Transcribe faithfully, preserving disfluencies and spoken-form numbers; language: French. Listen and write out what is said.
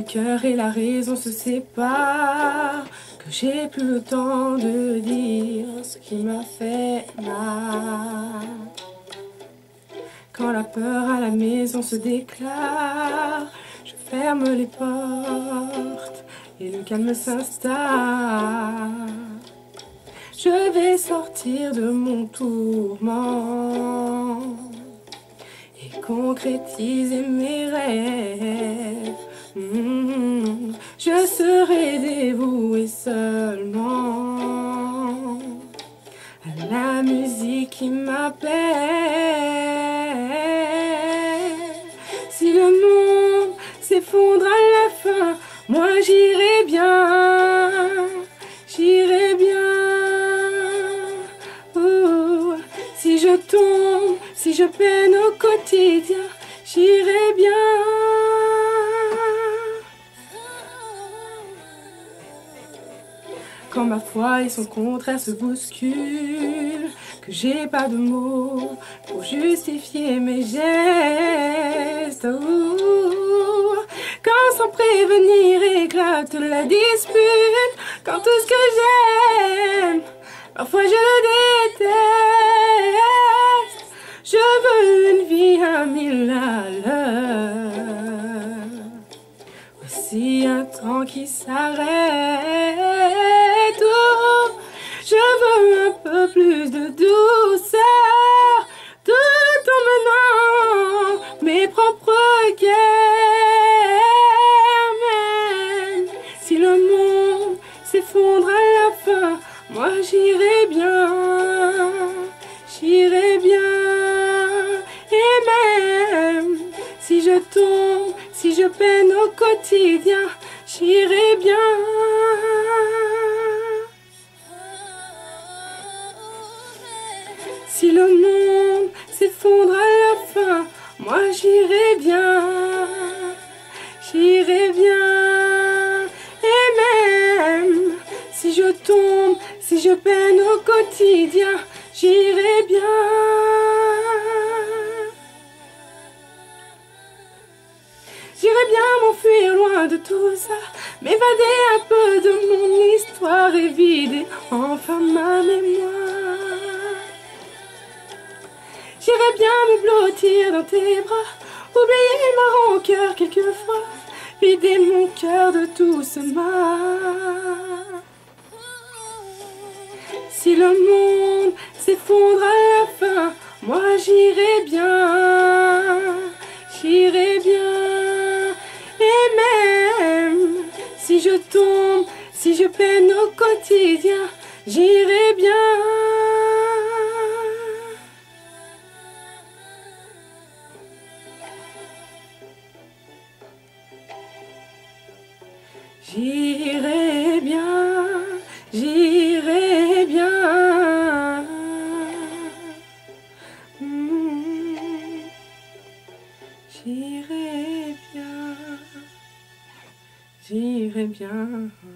cœur et la raison se séparent, que j'ai plus le temps de dire ce qui m'a fait mal. Quand la peur à la maison se déclare, je ferme les portes et le calme s'installe. Je vais sortir de mon tourment et concrétiser mes rêves. Mmh, je serai dévouée seulement à la musique qui m'appelle. Si le monde s'effondre à la fin, moi j'irai bien, j'irai bien. Oh, si je tombe, si je peine au quotidien, j'irai bien. Quand ma foi et son contraire se bousculent, que j'ai pas de mots pour justifier mes gestes. Ouh, quand sans prévenir éclate la dispute, quand tout ce que j'aime, parfois je le déteste. Je veux une vie à mille à l'heure, aussi un temps qui s'arrête. Je veux un peu plus de douceur, tout en menant mes propres guerres. Même si le monde s'effondre à la fin, moi j'irai bien, j'irai bien. Et même si je tombe, si je peine au quotidien, j'irai bien. Si le monde s'effondre à la fin, moi j'irai bien, j'irai bien. Et même si je tombe, si je peine au quotidien, j'irai bien. J'irai bien m'enfuir loin de tout ça, m'évader un peu de mon histoire et vider enfin ma mémoire. J'irai bien me blottir dans tes bras, oublier ma rancœur quelquefois, vider mon cœur de tout ce mal. Si le monde s'effondre à la fin, moi j'irai bien, j'irai bien. Et même si je tombe, si je peine au quotidien, j'irai bien. J'irai bien, j'irai bien. Mmh. J'irai bien, j'irai bien.